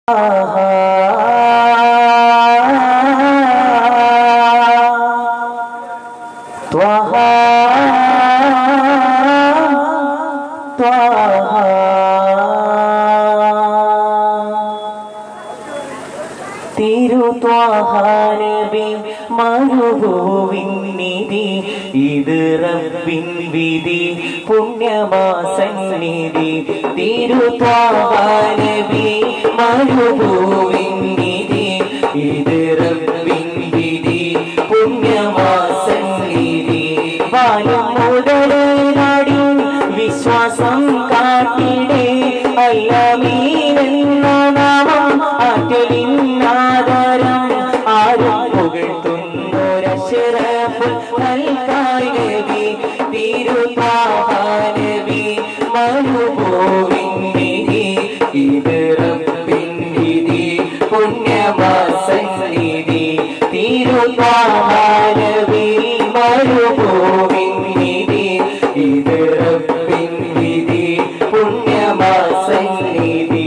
തിരുത്വാഹാനബി മരുഭൂവിന്നിധി ഇത് റബ്ബിൻ വിധി പുണ്യമാസന്നിധി തിരുത്വാഹാനബി മരുഭൂവിന്നിധി ഇത് റബ്ബിൻ വിധി പുണ്യമാസന്നിധി ബാല്യം മുതലേ നാടി വിശ്വാസം കാട്ടിടേ അല്ലമീനെന്ന നാമം ആറ്റലിന്നാദരം ആരും പുകഴ്ത്തുന്നൊരശ്റഫുൽ ഖൽഖായ നബി തിരുത്വാഹാനബി മരുഭൂവിന്നിധി ഇത് റബ്ബിൻ വിധി പുണ്യമാസന്നിധി തിരുത്വാഹാനബി മരുഭൂവിന്നിധി ഇത് റബ്ബിൻ വിധി പുണ്യമാസന്നിധി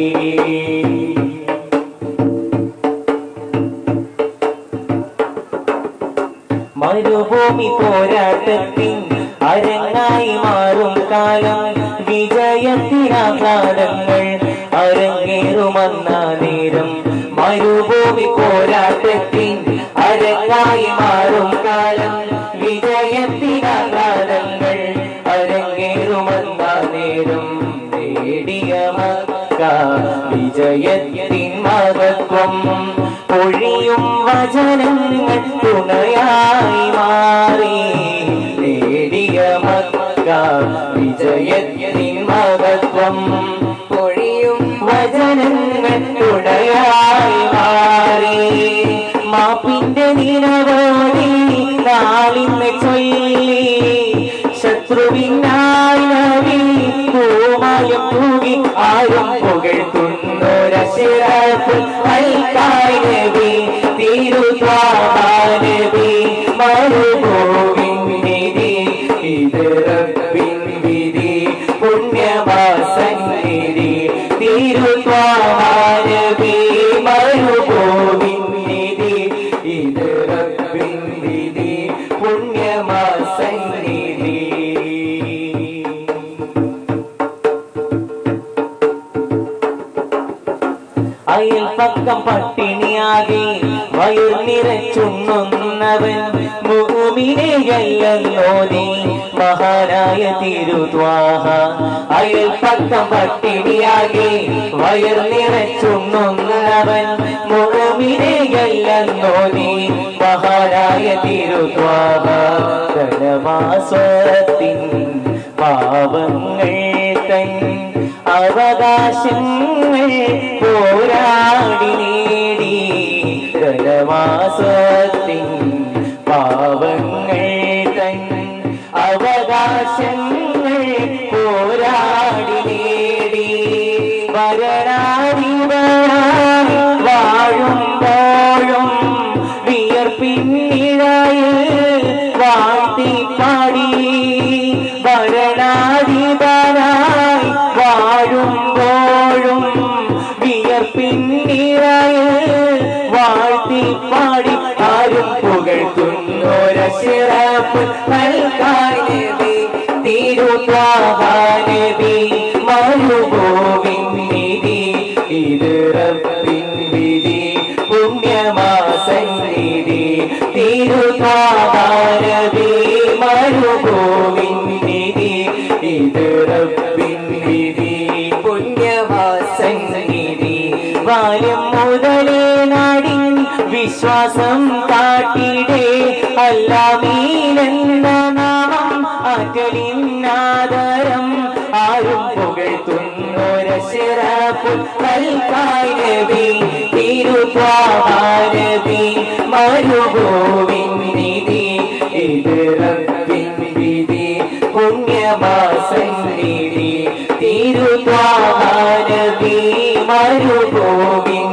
മരുഭൂമി പോരാട്ടത്തിൻ അരങ്ങായി മാറും കാലം വിജയത്തിനാകാലങ്ങൾ അരങ്ങേറുമെന്ന നേരം മരുഭൂമി പോരാട്ടത്തിൻ അരങ്ങായി മാറും കാലം വിജയത്തിനാകാലങ്ങൾ അരങ്ങേറുമെന്ന നേരം നേടിയ മക്ക വിജയത്തിൻ മഹത്വം പൊഴിയും വചനങ്ങൾ തുണയായി മാറി നേടിയ മക്ക വിജയത്തിൻ മഹത്വം പൊഴിയും വചനങ്ങൾ തുണയായി മാറി മാപ്പിന്റെ നിലവോടി നാളിന്ന് ചൊല്ലി ശത്രുവിനായി നബി പൂമയം തൂകി ആരും പുകഴ്ത്തുന്നൊരശ്റഫുൽ ഖൽഖായ നബി തിരുത്വാഹാനബി മരുഭൂവിന്നിധി ഇത് റബ്ബിൻ വിധി പുണ്യമാസന്നിധി തിരുത്വാഹാനബി മരുഭൂവിന്നിധി ഇത് റബ്ബിൻ വിധി പുണ്യമാസന്നിധി അയൽപക്കം പട്ടിണിയാകെ വയർ നിറച്ചുണ്ണുന്നവൻ മുഅ്മിനയല്ലല്ലോനീ മഹാനായ തിരുത്വാഹ അയൽപക്കം പട്ടിണിയാകെ വയർ നിറച്ചുണ്ണുന്നവൻ മുഅ്മിനയല്ലല്ലോനീ മഹാനായ തിരുത്വാഹ ധനമാസത്തിൻ പാവങ്ങൾ തൻ അവകാശങ്ങൾ പോരാടി നേടി ധനവാസത്തിൻ പാവങ്ങൾ തൻ അവകാശങ്ങൾ പോരാടി നേടി വരനാരിവരായി വാഴുമ്പോഴും വിയർപ്പിന്നിഴയിൽ വാഴ്ത്തിപ്പാടി വരനാരിവരായി വാഴുമ്പോഴും വിയർപ്പിന്നിഴയിൽ വാഴ്ത്തിപ്പാടി ആരും പുകഴ്ത്തുന്നൊരശ്റഫുൽ ഖൽഖായ നബി തിരുത്വാഹാനബി മരുഭൂവിന്നിധി ഇത് റബ്ബിൻ വിധി പുണ്യമാസന്നിധി തിരുത്വാഹാനബി മരുഭൂവിന്നിധി ഇത് റബ്ബിൻ വിധി പുണ്യമാസന്നിധി ബാല്യം മുതലേ നാടി വിശ്വാസം കാട്ടിടേ അല്ലാമീനെന്ന നാമം ആറ്റലിന്നാദരം ആരും പുകഴ്ത്തുന്നൊരശ്റഫുൽ ഖൽഖായ നബി തിരുത്വാഹാനബി മരുഭൂവിന്നിധി ഇത് റബ്ബിൻ വിധി പുണ്യമാസന്നിധി തിരുത്വാഹാനബി മരുഭൂമി